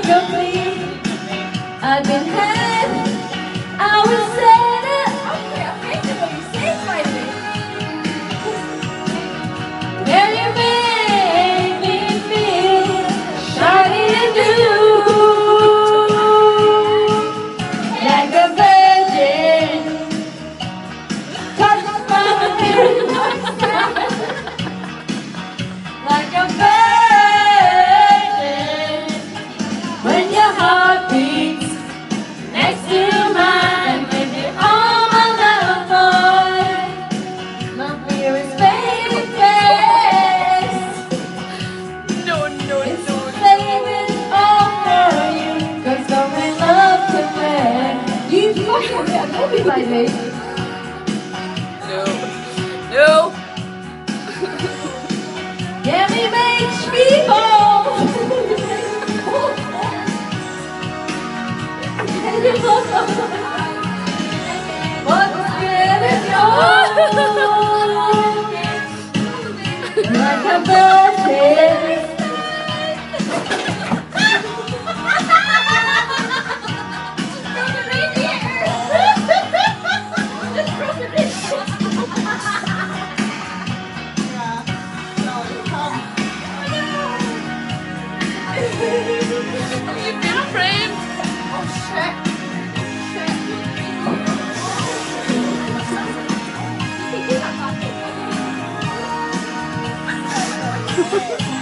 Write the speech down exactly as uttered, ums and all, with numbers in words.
complete. I've been had, I will say that. Okay, I think it when you say it like this. Well, you make me feel shiny and new, like a virgin. Touch my hair, like a virgin. When your heart beats next to mine, give you all my love, boy. My fear is fading fast. No, no, It's no. saving all for you, 'cause only love can last. You fucking got no be like me. No. No. Yeah, me makes me whole. What's getting old? Like a virgin. You've been framed. Oh shit. Shit.